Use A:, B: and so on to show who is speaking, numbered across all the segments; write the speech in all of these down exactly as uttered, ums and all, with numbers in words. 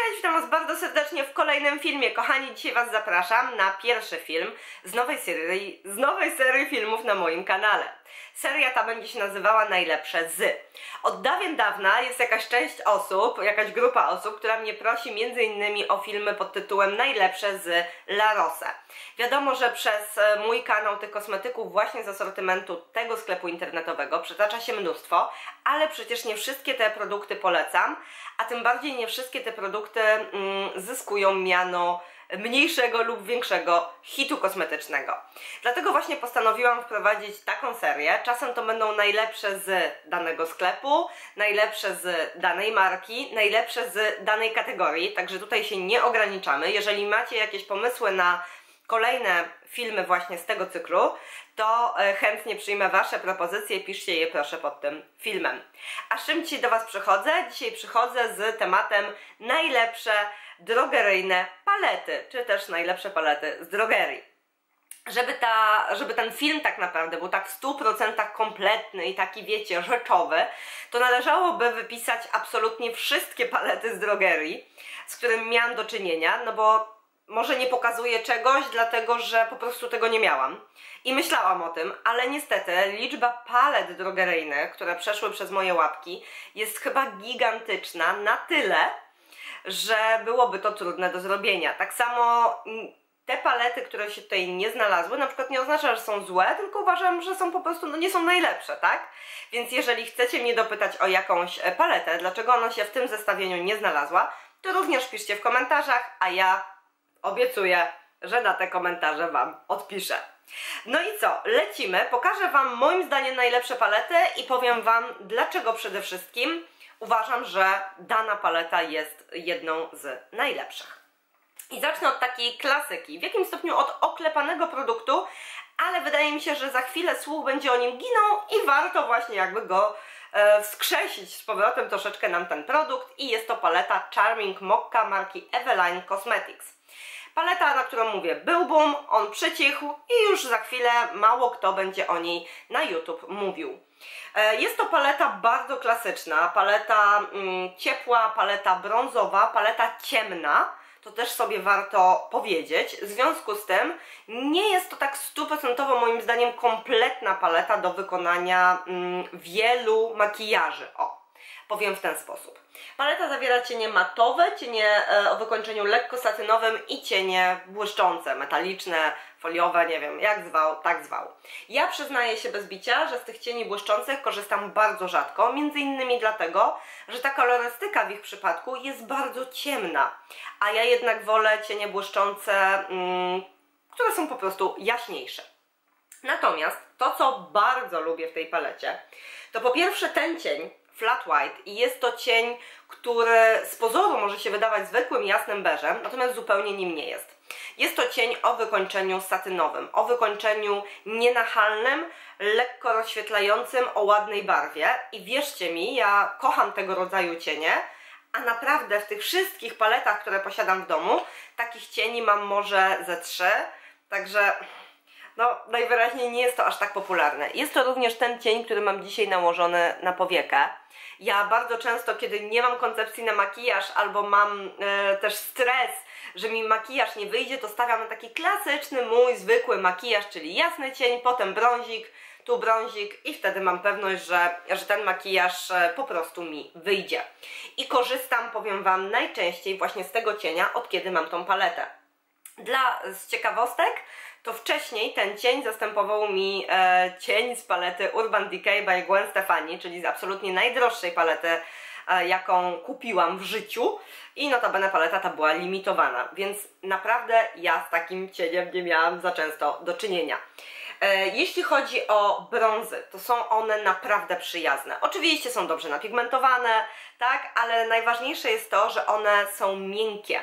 A: Cześć, witam Was bardzo serdecznie w kolejnym filmie. Kochani, dzisiaj Was zapraszam na pierwszy film z nowej serii, z nowej serii filmów na moim kanale. Seria ta będzie się nazywała Najlepsze z. Od dawien dawna jest jakaś część osób, jakaś grupa osób, która mnie prosi między innymi o filmy pod tytułem Najlepsze z La Rose. Wiadomo, że przez mój kanał tych kosmetyków właśnie z asortymentu tego sklepu internetowego przetacza się mnóstwo, ale przecież nie wszystkie te produkty polecam, a tym bardziej nie wszystkie te produkty mm, zyskują miano mniejszego lub większego hitu kosmetycznego. Dlatego właśnie postanowiłam wprowadzić taką serię. Czasem to będą najlepsze z danego sklepu, najlepsze z danej marki, najlepsze z danej kategorii, także tutaj się nie ograniczamy. Jeżeli macie jakieś pomysły na kolejne filmy właśnie z tego cyklu, to chętnie przyjmę Wasze propozycje, piszcie je proszę pod tym filmem. A z czym dzisiaj do Was przychodzę? Dzisiaj przychodzę z tematem najlepsze drogeryjne palety, czy też najlepsze palety z drogerii. Żeby, ta, żeby ten film tak naprawdę był tak w stu procentach kompletny i taki, wiecie, rzeczowy, to należałoby wypisać absolutnie wszystkie palety z drogerii, z którymi miałam do czynienia, no bo może nie pokazuję czegoś, dlatego że po prostu tego nie miałam. I myślałam o tym, ale niestety liczba palet drogeryjnych, które przeszły przez moje łapki, jest chyba gigantyczna na tyle, że byłoby to trudne do zrobienia. Tak samo te palety, które się tutaj nie znalazły, na przykład nie oznacza, że są złe, tylko uważam, że są po prostu, no nie są najlepsze, tak? Więc jeżeli chcecie mnie dopytać o jakąś paletę, dlaczego ona się w tym zestawieniu nie znalazła, to również piszcie w komentarzach, a ja obiecuję, że na te komentarze Wam odpiszę. No i co? Lecimy. Pokażę Wam moim zdaniem najlepsze palety i powiem Wam, dlaczego przede wszystkim uważam, że dana paleta jest jedną z najlepszych. I zacznę od takiej klasyki, w jakimś stopniu od oklepanego produktu, ale wydaje mi się, że za chwilę słuch będzie o nim ginął i warto właśnie jakby go e, wskrzesić z powrotem troszeczkę nam ten produkt i jest to paleta Charming Mocca marki Eveline Cosmetics. Paleta, na którą mówię, był boom, on przycichł i już za chwilę mało kto będzie o niej na YouTube mówił. Jest to paleta bardzo klasyczna, paleta mm, ciepła, paleta brązowa, paleta ciemna, to też sobie warto powiedzieć. W związku z tym nie jest to tak stuprocentowo moim zdaniem kompletna paleta do wykonania mm, wielu makijaży. O, powiem w ten sposób. Paleta zawiera cienie matowe, cienie e, o wykończeniu lekko satynowym i cienie błyszczące, metaliczne, foliowe, nie wiem jak zwał, tak zwał. Ja przyznaję się bez bicia, że z tych cieni błyszczących korzystam bardzo rzadko, między innymi dlatego, że ta kolorystyka w ich przypadku jest bardzo ciemna, a ja jednak wolę cienie błyszczące, mm, które są po prostu jaśniejsze. Natomiast to, co bardzo lubię w tej palecie, to po pierwsze ten cień Flat White i jest to cień, który z pozoru może się wydawać zwykłym, jasnym beżem, natomiast zupełnie nim nie jest. Jest to cień o wykończeniu satynowym, o wykończeniu nienachalnym, lekko rozświetlającym, o ładnej barwie i wierzcie mi, ja kocham tego rodzaju cienie, a naprawdę w tych wszystkich paletach, które posiadam w domu, takich cieni mam może ze trzy, także no najwyraźniej nie jest to aż tak popularne. Jest to również ten cień, który mam dzisiaj nałożony na powiekę. Ja bardzo często, kiedy nie mam koncepcji na makijaż albo mam e, też stres, że mi makijaż nie wyjdzie, to stawiam na taki klasyczny mój zwykły makijaż, czyli jasny cień, potem brązik, tu brązik i wtedy mam pewność, że, że ten makijaż e, po prostu mi wyjdzie. I korzystam, powiem Wam, najczęściej właśnie z tego cienia, od kiedy mam tą paletę. Dla z ciekawostek, to wcześniej ten cień zastępował mi e, cień z palety Urban Decay by Gwen Stefani, czyli z absolutnie najdroższej palety, e, jaką kupiłam w życiu i notabene paleta ta była limitowana, więc naprawdę ja z takim cieniem nie miałam za często do czynienia. E, jeśli chodzi o brązy, to są one naprawdę przyjazne. Oczywiście są dobrze napigmentowane, tak, ale najważniejsze jest to, że one są miękkie.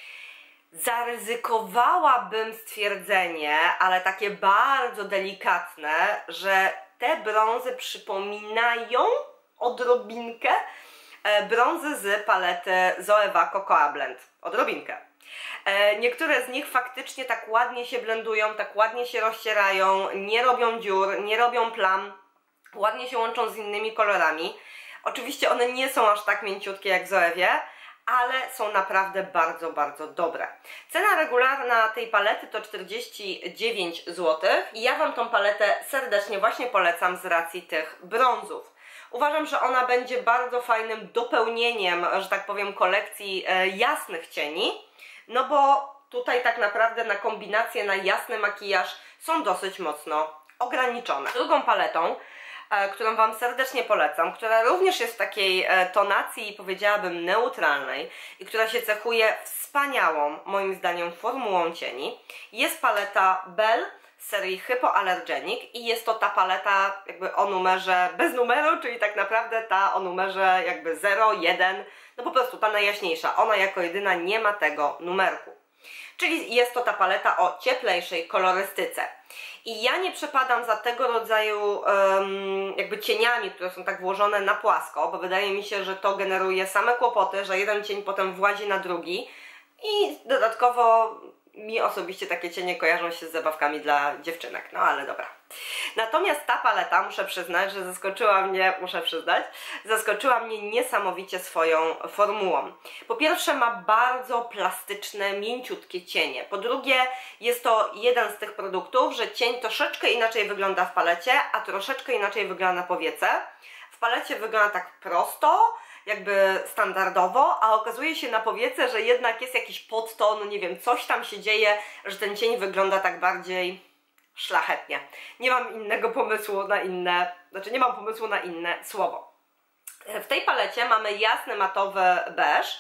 A: Zaryzykowałabym stwierdzenie, ale takie bardzo delikatne, że te brązy przypominają odrobinkę brązy z palety Zoeva Cocoa Blend. Odrobinkę. Niektóre z nich faktycznie tak ładnie się blendują, tak ładnie się rozcierają, nie robią dziur, nie robią plam, ładnie się łączą z innymi kolorami. Oczywiście one nie są aż tak mięciutkie jak w Zoewie, ale są naprawdę bardzo, bardzo dobre. Cena regularna tej palety to czterdzieści dziewięć złotych i ja Wam tą paletę serdecznie właśnie polecam z racji tych brązów. Uważam, że ona będzie bardzo fajnym dopełnieniem, że tak powiem, kolekcji e, jasnych cieni, no bo tutaj tak naprawdę na kombinację na jasny makijaż są dosyć mocno ograniczone. Drugą paletą, e, którą Wam serdecznie polecam, która również jest w takiej e, tonacji, powiedziałabym, neutralnej i która się cechuje wspaniałą, moim zdaniem, formułą cieni, jest paleta Belle z serii Hypoallergenic i jest to ta paleta jakby o numerze bez numeru, czyli tak naprawdę ta o numerze jakby zero, jeden, no po prostu ta najjaśniejsza. Ona jako jedyna nie ma tego numerku. Czyli jest to ta paleta o cieplejszej kolorystyce. I ja nie przepadam za tego rodzaju um, jakby cieniami, które są tak włożone na płasko, bo wydaje mi się, że to generuje same kłopoty, że jeden cień potem włazi na drugi i dodatkowo mi osobiście takie cienie kojarzą się z zabawkami dla dziewczynek, no ale dobra. Natomiast ta paleta, muszę przyznać, że zaskoczyła mnie, muszę przyznać, zaskoczyła mnie niesamowicie swoją formułą. Po pierwsze ma bardzo plastyczne, mięciutkie cienie. Po drugie jest to jeden z tych produktów, że cień troszeczkę inaczej wygląda w palecie, a troszeczkę inaczej wygląda na powiece. W palecie wygląda tak prosto, jakby standardowo, a okazuje się na powiece, że jednak jest jakiś podton, nie wiem, coś tam się dzieje, że ten cień wygląda tak bardziej szlachetnie. Nie mam innego pomysłu na inne, znaczy nie mam pomysłu na inne słowo. W tej palecie mamy jasny matowy beż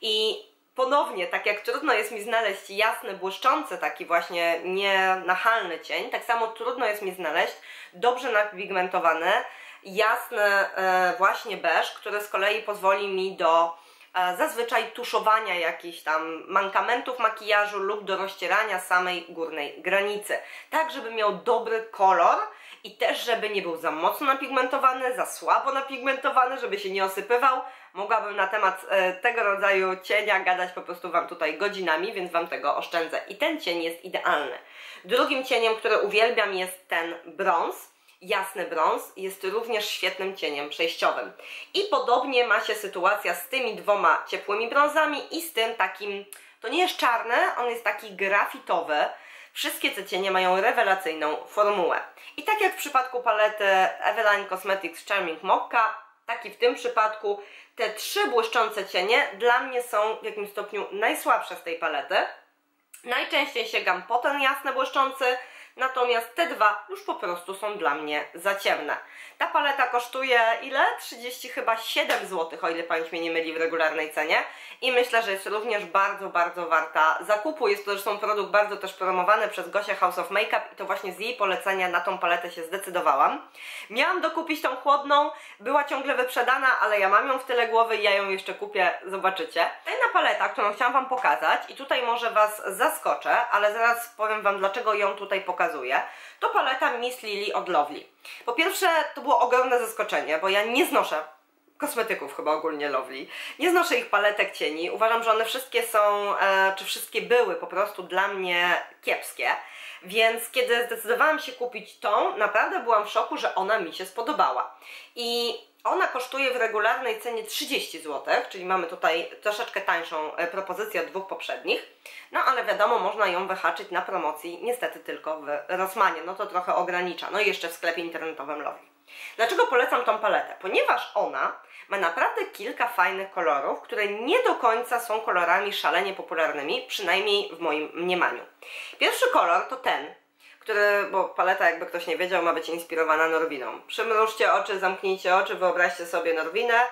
A: i ponownie, tak jak trudno jest mi znaleźć jasny, błyszczący, taki właśnie nienachalny cień, tak samo trudno jest mi znaleźć dobrze napigmentowany, jasny e, właśnie beż, który z kolei pozwoli mi do e, zazwyczaj tuszowania jakichś tam mankamentów makijażu lub do rozcierania samej górnej granicy. Tak, żeby miał dobry kolor i też, żeby nie był za mocno napigmentowany, za słabo napigmentowany, żeby się nie osypywał. Mogłabym na temat e, tego rodzaju cienia gadać po prostu Wam tutaj godzinami, więc Wam tego oszczędzę. I ten cień jest idealny. Drugim cieniem, który uwielbiam, jest ten brąz. Jasny brąz jest również świetnym cieniem przejściowym. I podobnie ma się sytuacja z tymi dwoma ciepłymi brązami i z tym takim, to nie jest czarny, on jest taki grafitowy. Wszystkie te cienie mają rewelacyjną formułę. I tak jak w przypadku palety Eveline Cosmetics Charming Mocca, tak i w tym przypadku te trzy błyszczące cienie dla mnie są w jakimś stopniu najsłabsze z tej palety. Najczęściej sięgam po ten jasny błyszczący, natomiast te dwa już po prostu są dla mnie za ciemne. Ta paleta kosztuje ile? trzydzieści chyba siedem złotych, o ile pamięć mnie nie myli, w regularnej cenie. I myślę, że jest również bardzo, bardzo warta zakupu. Jest to zresztą produkt bardzo też promowany przez Gosię House of Makeup i to właśnie z jej polecenia na tą paletę się zdecydowałam. Miałam dokupić tą chłodną, była ciągle wyprzedana, ale ja mam ją w tyle głowy i ja ją jeszcze kupię, zobaczycie. Kolejna paleta, którą chciałam Wam pokazać i tutaj może Was zaskoczę, ale zaraz powiem Wam, dlaczego ją tutaj pokazuję. To paleta Miss Lily od Lovely. Po pierwsze, to było ogromne zaskoczenie, bo ja nie znoszę kosmetyków chyba ogólnie Lovely. Nie znoszę ich paletek cieni. Uważam, że one wszystkie są, e, czy wszystkie były po prostu dla mnie kiepskie. Więc kiedy zdecydowałam się kupić tą, naprawdę byłam w szoku, że ona mi się spodobała. I ona kosztuje w regularnej cenie trzydzieści złotych, czyli mamy tutaj troszeczkę tańszą propozycję od dwóch poprzednich. No ale wiadomo, można ją wyhaczyć na promocji, niestety tylko w Rossmanie. No to trochę ogranicza. No i jeszcze w sklepie internetowym Lovely. Dlaczego polecam tą paletę? Ponieważ ona ma naprawdę kilka fajnych kolorów, które nie do końca są kolorami szalenie popularnymi, przynajmniej w moim mniemaniu. Pierwszy kolor to ten, który, bo paleta, jakby ktoś nie wiedział, ma być inspirowana Norwiną. Przymrużcie oczy, zamknijcie oczy, wyobraźcie sobie Norwinę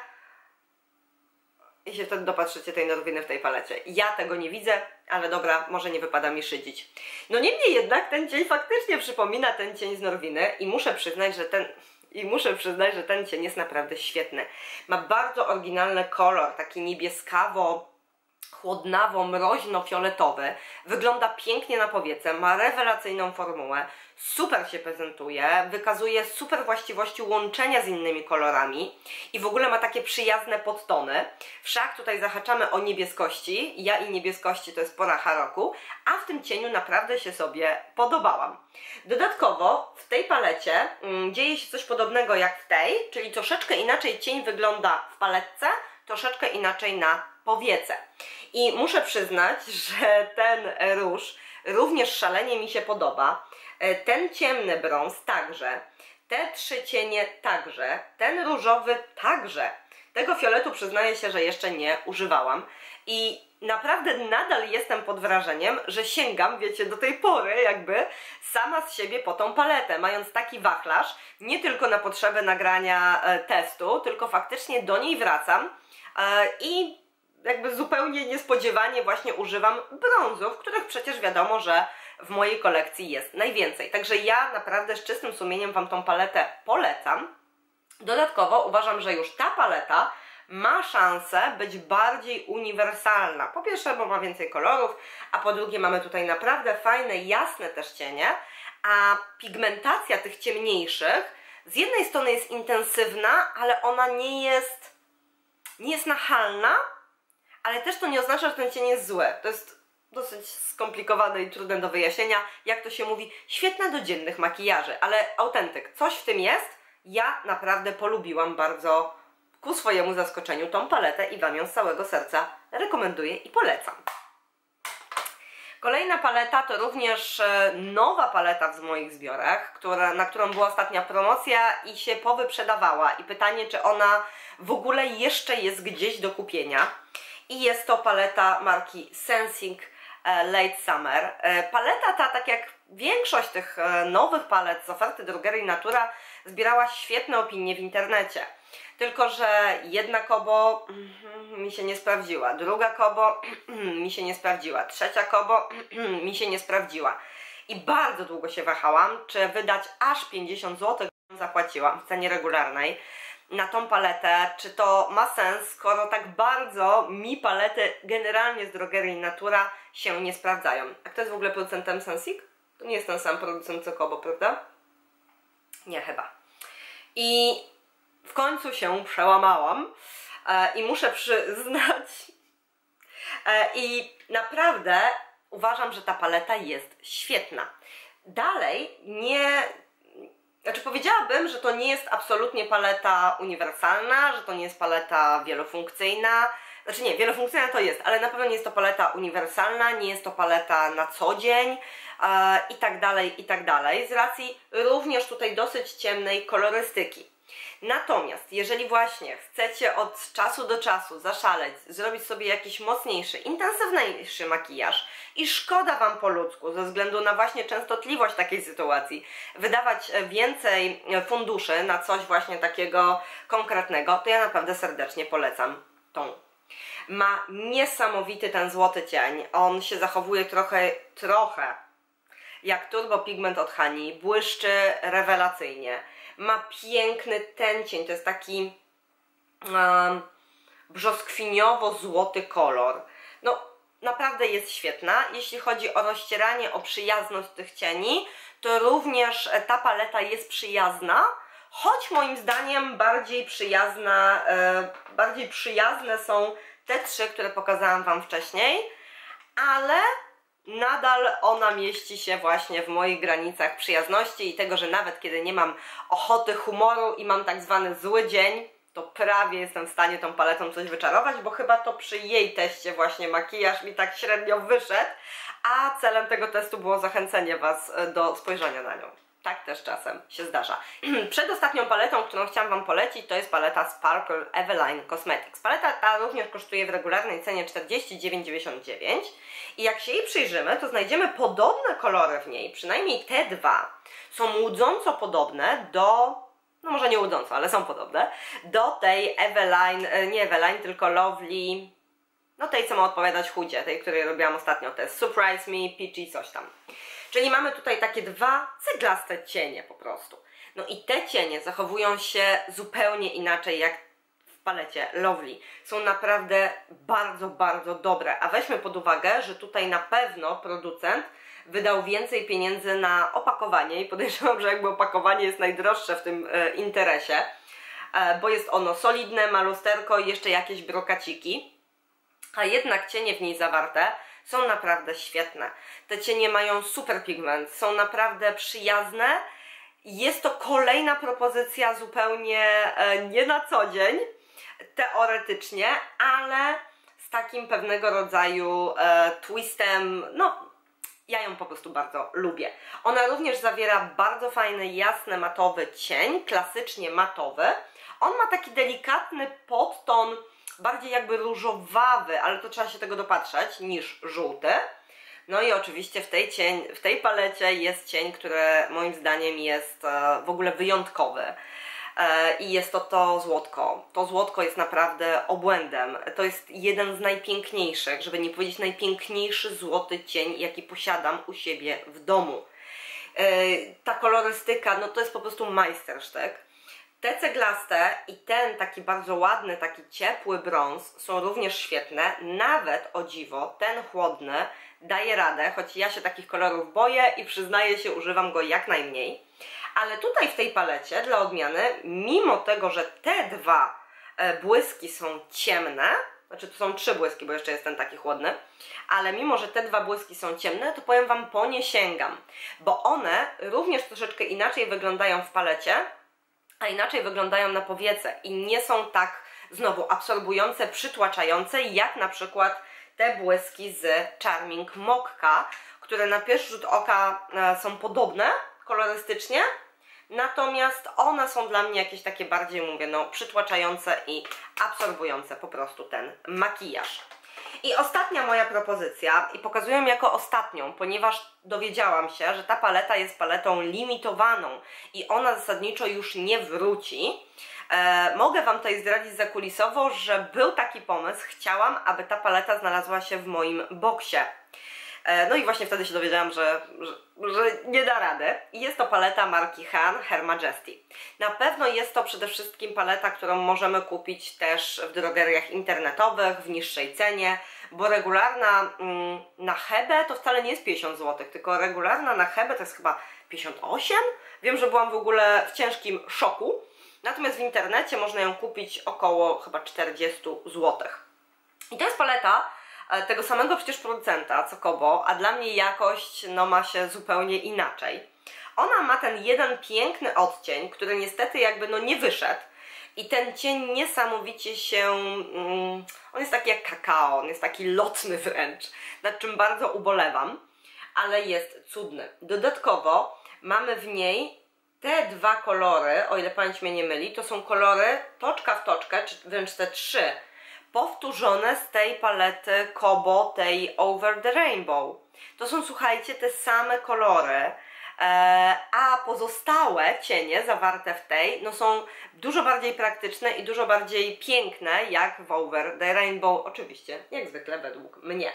A: i się wtedy dopatrzycie tej Norwiny w tej palecie. Ja tego nie widzę, ale dobra, może nie wypada mi szydzić. No niemniej jednak ten cień faktycznie przypomina ten cień z Norwiny i muszę przyznać, że ten... I muszę przyznać, że ten cień jest naprawdę świetny. Ma bardzo oryginalny kolor, taki niebieskawo, chłodnawo, mroźno-fioletowy. Wygląda pięknie na powiece, ma rewelacyjną formułę, super się prezentuje, wykazuje super właściwości łączenia z innymi kolorami i w ogóle ma takie przyjazne podtony. Wszak tutaj zahaczamy o niebieskości, ja i niebieskości to jest pora roku, a w tym cieniu naprawdę się sobie podobałam. Dodatkowo w tej palecie mm, dzieje się coś podobnego jak w tej, czyli troszeczkę inaczej cień wygląda w paletce, troszeczkę inaczej na powiece. I muszę przyznać, że ten róż również szalenie mi się podoba. Ten ciemny brąz także. Te trzy cienie także. Ten różowy także. Tego fioletu przyznaję się, że jeszcze nie używałam. I naprawdę nadal jestem pod wrażeniem, że sięgam, wiecie, do tej pory jakby sama z siebie po tą paletę, mając taki wachlarz, nie tylko na potrzeby nagrania e, testu, tylko faktycznie do niej wracam e, i jakby zupełnie niespodziewanie właśnie używam brązów, których przecież wiadomo, że w mojej kolekcji jest najwięcej. Także ja naprawdę z czystym sumieniem Wam tą paletę polecam. Dodatkowo uważam, że już ta paleta ma szansę być bardziej uniwersalna. Po pierwsze, bo ma więcej kolorów, a po drugie mamy tutaj naprawdę fajne, jasne też cienie, a pigmentacja tych ciemniejszych z jednej strony jest intensywna, ale ona nie jest, nie jest nachalna, ale też to nie oznacza, że ten cień jest zły. To jest dosyć skomplikowane i trudne do wyjaśnienia, jak to się mówi, świetna do dziennych makijaży, ale autentyk, coś w tym jest. Ja naprawdę polubiłam bardzo, ku swojemu zaskoczeniu, tą paletę i Wam ją z całego serca rekomenduję i polecam. Kolejna paleta to również nowa paleta w moich zbiorach, która, na którą była ostatnia promocja i się powyprzedawała. I pytanie, czy ona w ogóle jeszcze jest gdzieś do kupienia. I jest to paleta marki Sensing Late Summer. Paleta ta, tak jak większość tych nowych palet z oferty Drogerii Natura, zbierała świetne opinie w internecie. Tylko że jedna kobo mm, mi się nie sprawdziła, druga kobo mi się nie sprawdziła, trzecia kobo mi się nie sprawdziła. I bardzo długo się wahałam, czy wydać aż pięćdziesiąt złotych, zapłaciłam w cenie regularnej na tą paletę, czy to ma sens, skoro tak bardzo mi palety generalnie z Drogerii Natura się nie sprawdzają. A kto jest w ogóle producentem Sensing? To nie jest ten sam producent co Kobo, prawda? Nie, chyba. I w końcu się przełamałam e, i muszę przyznać e, i naprawdę uważam, że ta paleta jest świetna. Dalej nie... Znaczy powiedziałabym, że to nie jest absolutnie paleta uniwersalna, że to nie jest paleta wielofunkcyjna. Znaczy nie, wielofunkcyjna to jest, ale na pewno nie jest to paleta uniwersalna, nie jest to paleta na co dzień e, i tak dalej, i tak dalej. Z racji również tutaj dosyć ciemnej kolorystyki. Natomiast jeżeli właśnie chcecie od czasu do czasu zaszaleć, zrobić sobie jakiś mocniejszy, intensywniejszy makijaż i szkoda Wam po ludzku, ze względu na właśnie częstotliwość takiej sytuacji, wydawać więcej funduszy na coś właśnie takiego konkretnego, to ja naprawdę serdecznie polecam tą. Ma niesamowity ten złoty cień, on się zachowuje trochę, trochę jak Turbo Pigment od Hani, błyszczy rewelacyjnie. Ma piękny ten cień, to jest taki um, brzoskwiniowo-złoty kolor. No, naprawdę jest świetna. Jeśli chodzi o rozcieranie, o przyjazność tych cieni, to również ta paleta jest przyjazna, choć moim zdaniem bardziej przyjazna, e, bardziej przyjazne są te trzy, które pokazałam Wam wcześniej, ale nadal ona mieści się właśnie w moich granicach przyjazności i tego, że nawet kiedy nie mam ochoty, humoru i mam tak zwany zły dzień, to prawie jestem w stanie tą paletą coś wyczarować, bo chyba to przy jej teście właśnie makijaż mi tak średnio wyszedł, a celem tego testu było zachęcenie Was do spojrzenia na nią. Tak też czasem się zdarza. Przedostatnią paletą, którą chciałam Wam polecić, to jest paleta Sparkle Eveline Cosmetics. Paleta ta również kosztuje w regularnej cenie czterdzieści dziewięć dziewięćdziesiąt dziewięć i jak się jej przyjrzymy, to znajdziemy podobne kolory w niej, przynajmniej te dwa są łudząco podobne do, no może nie łudząco, ale są podobne, do tej Eveline, nie Eveline, tylko Lovely, no tej, co ma odpowiadać chudzie, tej, której robiłam ostatnio, to jest Surprise Me, Peachy, coś tam. Czyli mamy tutaj takie dwa ceglaste cienie po prostu. No i te cienie zachowują się zupełnie inaczej jak w palecie Lovely. Są naprawdę bardzo, bardzo dobre. A weźmy pod uwagę, że tutaj na pewno producent wydał więcej pieniędzy na opakowanie i podejrzewam, że jakby opakowanie jest najdroższe w tym e, interesie, e, bo jest ono solidne, ma lusterko i jeszcze jakieś brokaciki, a jednak cienie w niej zawarte są naprawdę świetne. Te cienie mają super pigment, są naprawdę przyjazne. Jest to kolejna propozycja zupełnie e, nie na co dzień, teoretycznie, ale z takim pewnego rodzaju e, twistem, no ja ją po prostu bardzo lubię. Ona również zawiera bardzo fajny, jasny, matowy cień, klasycznie matowy. On ma taki delikatny podton, bardziej jakby różowawy, ale to trzeba się tego dopatrzeć, niż żółty. No i oczywiście w tej, cień, w tej palecie jest cień, który moim zdaniem jest e, w ogóle wyjątkowy. E, I jest to to złotko. To złotko jest naprawdę obłędem. To jest jeden z najpiękniejszych, żeby nie powiedzieć najpiękniejszy złoty cień, jaki posiadam u siebie w domu. E, ta kolorystyka, no to jest po prostu majstersztyk. Te ceglaste i ten taki bardzo ładny, taki ciepły brąz są również świetne. Nawet, o dziwo, ten chłodny daje radę, choć ja się takich kolorów boję i przyznaję się, używam go jak najmniej. Ale tutaj w tej palecie, dla odmiany, mimo tego, że te dwa błyski są ciemne, znaczy to są trzy błyski, bo jeszcze jest ten taki chłodny, ale mimo, że te dwa błyski są ciemne, to powiem Wam, po nie sięgam, bo one również troszeczkę inaczej wyglądają w palecie, a inaczej wyglądają na powiece i nie są tak znowu absorbujące, przytłaczające, jak na przykład te błyski z Charming Mokka, które na pierwszy rzut oka są podobne kolorystycznie, natomiast one są dla mnie jakieś takie bardziej, mówię, no przytłaczające i absorbujące po prostu ten makijaż. I ostatnia moja propozycja, i pokazuję ją jako ostatnią, ponieważ dowiedziałam się, że ta paleta jest paletą limitowaną i ona zasadniczo już nie wróci. E, mogę Wam tutaj zdradzić zakulisowo, że był taki pomysł, chciałam, aby ta paleta znalazła się w moim boksie. E, no i właśnie wtedy się dowiedziałam, że, że, że nie da rady. I jest to paleta marki Han, Her Majesty. Na pewno jest to przede wszystkim paleta, którą możemy kupić też w drogeriach internetowych w niższej cenie, bo regularna mm, na Hebę to wcale nie jest pięćdziesiąt złotych, tylko regularna na Hebę to jest chyba pięćdziesiąt osiem. Wiem, że byłam w ogóle w ciężkim szoku. Natomiast w internecie można ją kupić około chyba czterdzieści złotych. I to jest paleta tego samego przecież producenta co Kobo, a dla mnie jakość no, ma się zupełnie inaczej. Ona ma ten jeden piękny odcień, który niestety jakby no nie wyszedł. I ten cień niesamowicie się... Mm, on jest taki jak kakao, on jest taki lotny wręcz, nad czym bardzo ubolewam, ale jest cudny. Dodatkowo mamy w niej te dwa kolory, o ile pamięć mnie nie myli, to są kolory toczka w toczkę, czy wręcz te trzy, powtórzone z tej palety Kobo, tej Over the Rainbow. To są, słuchajcie, te same kolory, e, a pozostałe cienie zawarte w tej no są dużo bardziej praktyczne i dużo bardziej piękne, jak w Over the Rainbow, oczywiście, jak zwykle według mnie.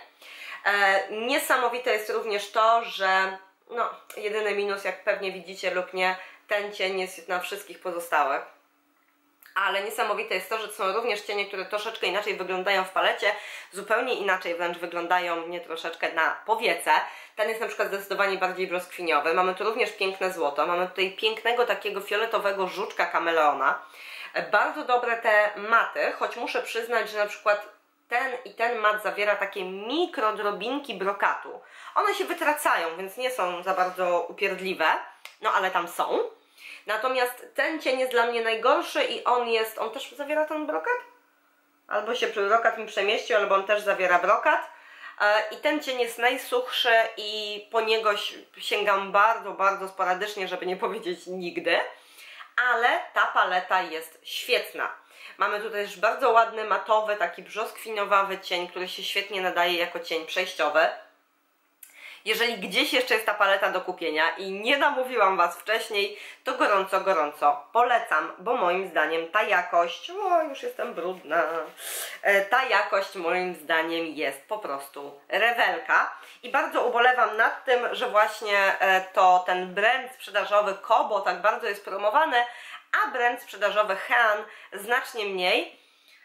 A: E, niesamowite jest również to, że no, jedyny minus, jak pewnie widzicie lub nie, ten cień jest na wszystkich pozostałych. Ale niesamowite jest to, że to są również cienie, które troszeczkę inaczej wyglądają w palecie, zupełnie inaczej wręcz wyglądają, nie troszeczkę, na powiece. Ten jest na przykład zdecydowanie bardziej brzoskwiniowy. Mamy tu również piękne złoto, mamy tutaj pięknego takiego fioletowego żuczka kameleona. Bardzo dobre te maty, choć muszę przyznać, że na przykład ten i ten mat zawiera takie mikrodrobinki brokatu. One się wytracają, więc nie są za bardzo upierdliwe, no ale tam są. Natomiast ten cień jest dla mnie najgorszy i on jest, on też zawiera ten brokat? Albo się brokat mi przemieścił, albo on też zawiera brokat. I ten cień jest najsuchszy i po niego sięgam bardzo, bardzo sporadycznie, żeby nie powiedzieć nigdy. Ale ta paleta jest świetna. Mamy tutaj też bardzo ładny, matowy, taki brzoskwiniowawy cień, który się świetnie nadaje jako cień przejściowy. Jeżeli gdzieś jeszcze jest ta paleta do kupienia i nie namówiłam Was wcześniej, to gorąco, gorąco polecam, bo moim zdaniem ta jakość, o już jestem brudna, ta jakość moim zdaniem jest po prostu rewelka i bardzo ubolewam nad tym, że właśnie to ten brand sprzedażowy Kobo tak bardzo jest promowany, a brand sprzedażowy Han znacznie mniej.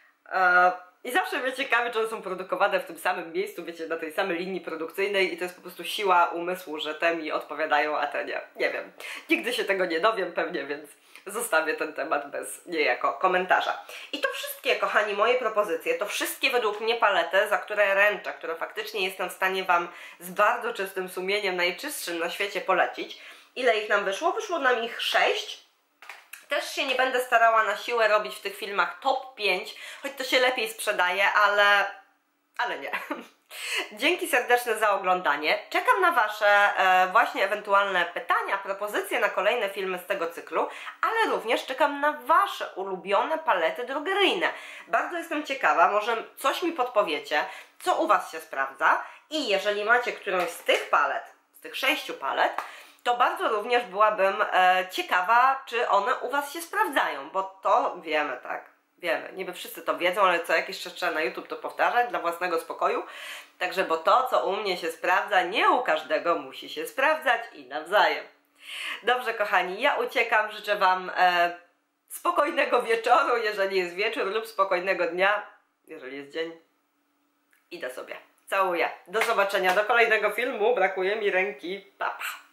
A: I zawsze mnie ciekawi, czy one są produkowane w tym samym miejscu, wiecie, na tej samej linii produkcyjnej i to jest po prostu siła umysłu, że te mi odpowiadają, a te nie. Nie wiem. Nigdy się tego nie dowiem pewnie, więc zostawię ten temat bez niejako komentarza. I to wszystkie, kochani, moje propozycje, to wszystkie według mnie palety, za które ręczę, które faktycznie jestem w stanie Wam z bardzo czystym sumieniem, najczystszym na świecie polecić. Ile ich nam wyszło? Wyszło nam ich sześć. Też się nie będę starała na siłę robić w tych filmach top pięć, choć to się lepiej sprzedaje, ale ale nie. Dzięki serdeczne za oglądanie. Czekam na Wasze e, właśnie ewentualne pytania, propozycje na kolejne filmy z tego cyklu, ale również czekam na Wasze ulubione palety drogeryjne. Bardzo jestem ciekawa, może coś mi podpowiecie, co u Was się sprawdza i jeżeli macie którąś z tych palet, z tych sześciu palet, to bardzo również byłabym e, ciekawa, czy one u Was się sprawdzają, bo to wiemy, tak? Wiemy, niby wszyscy to wiedzą, ale co jakiś czas trzeba na YouTube to powtarzać dla własnego spokoju. Także, bo to, co u mnie się sprawdza, nie u każdego musi się sprawdzać i nawzajem. Dobrze, kochani, ja uciekam, życzę Wam e, spokojnego wieczoru, jeżeli jest wieczór, lub spokojnego dnia, jeżeli jest dzień. Idę sobie. Całuję. Do zobaczenia, do kolejnego filmu. Brakuje mi ręki. Pa, pa.